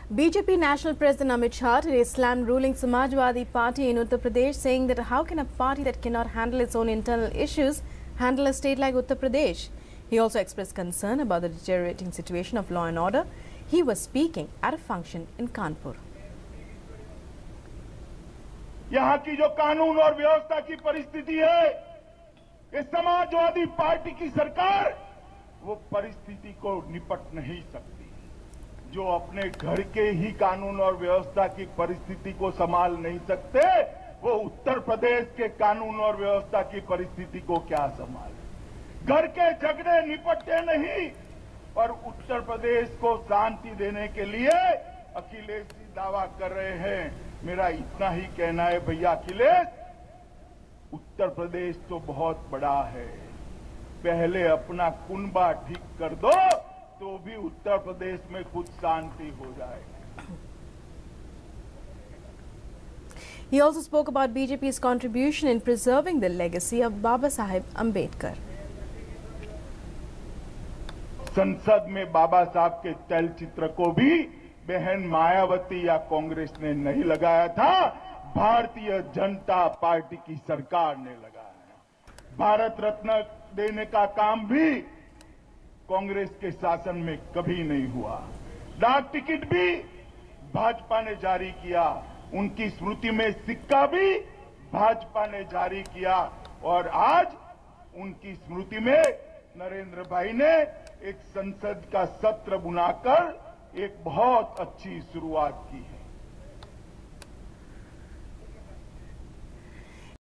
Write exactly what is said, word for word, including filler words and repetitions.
B J P National President Amit Shah today slammed ruling Samajwadi Party in Uttar Pradesh, saying that how can a party that cannot handle its own internal issues handle a state like Uttar Pradesh? He also expressed concern about the deteriorating situation of law and order. He was speaking at a function in Kanpur. यहाँ की जो कानून और व्यवस्था की परिस्थिति है, ये समाजवादी पार्टी की सरकार वो परिस्थिति को निपट नहीं सकती। जो अपने घर के ही कानून और व्यवस्था की परिस्थिति को संभाल नहीं सकते, वो उत्तर प्रदेश के कानून और व्यवस्था की परिस्थिति को क्या संभाले। घर के झगड़े निपटते नहीं, पर उत्तर प्रदेश को शांति देने के लिए अखिलेश जी दावा कर रहे हैं। मेरा इतना ही कहना है, भैया अखिलेश, उत्तर प्रदेश तो बहुत बड़ा है, पहले अपना कुनबा ठीक कर दो तो भी उत्तर प्रदेश में कुछ शांति हो जाएगी। He also spoke about B J P's contribution in preserving the legacy of Baba Saheb Ambedkar. संसद में बाबा साहब के तैलचित्र को भी बहन मायावती या कांग्रेस ने नहीं लगाया था, भारतीय जनता पार्टी की सरकार ने लगाया। भारत रत्न देने का काम भी कांग्रेस के शासन में कभी नहीं हुआ। डाक टिकट भी भाजपा ने जारी किया, उनकी स्मृति में सिक्का भी भाजपा ने जारी किया, और आज उनकी स्मृति में नरेंद्र भाई ने एक संसद का सत्र बुलाकर एक बहुत अच्छी शुरुआत की है।